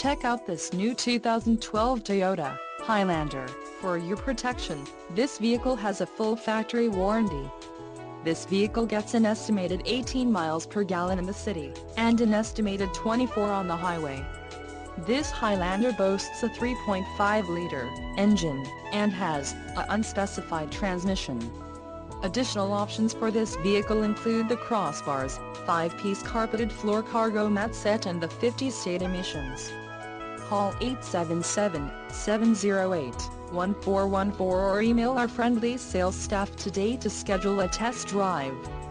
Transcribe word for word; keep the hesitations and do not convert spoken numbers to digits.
Check out this new two thousand twelve Toyota Highlander. For your protection, this vehicle has a full factory warranty. This vehicle gets an estimated eighteen miles per gallon in the city, and an estimated twenty-four on the highway. This Highlander boasts a three point five liter engine, and has a unspecified transmission. Additional options for this vehicle include the crossbars, five-piece carpeted floor cargo mat set and the fifty state emissions. Call eight seven seven, seven zero eight, one four one four or email our friendly sales staff today to schedule a test drive.